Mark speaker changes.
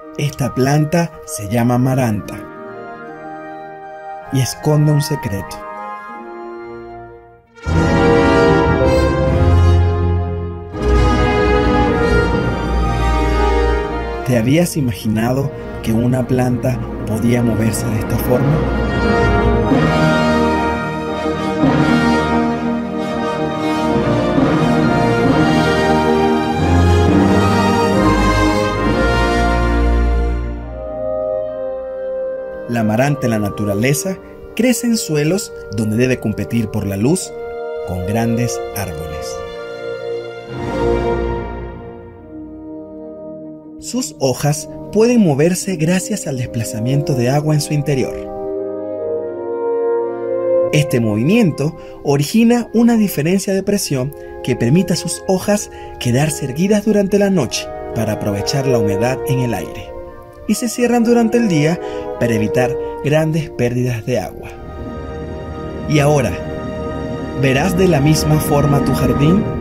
Speaker 1: Esta planta se llama amaranta y esconde un secreto. ¿Te habías imaginado que una planta podía moverse de esta forma? La amaranta en la naturaleza crece en suelos donde debe competir por la luz con grandes árboles. Sus hojas pueden moverse gracias al desplazamiento de agua en su interior. Este movimiento origina una diferencia de presión que permite a sus hojas quedarse erguidas durante la noche para aprovechar la humedad en el aire, y se cierran durante el día para evitar grandes pérdidas de agua. Y ahora, ¿verás de la misma forma tu jardín?